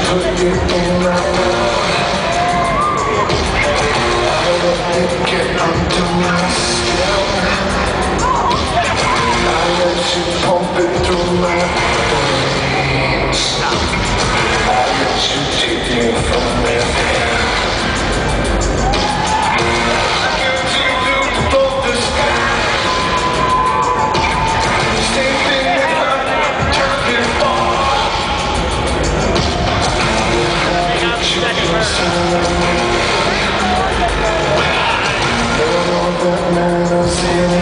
put it in my mouth. I let it get under my skin. I let you pump it through my veins. I let you take me from within. I can take you above the sky. Same thing if I turn it far. You inside. All that matters in